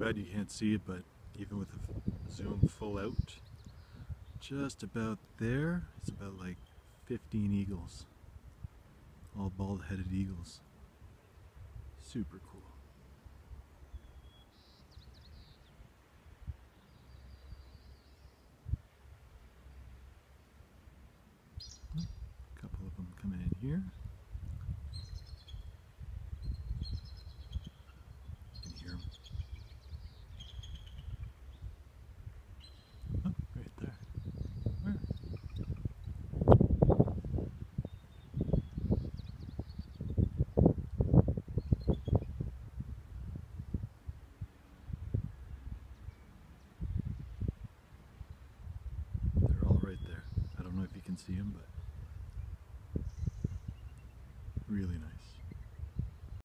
bad you can't see it, but even with the zoom full out, just about there, it's about like 15 eagles. All bald-headed eagles. Super cool. A couple of them coming in here. You can hear them. Oh, right there. Where? They're all right there. I don't know if you can see them, but really nice.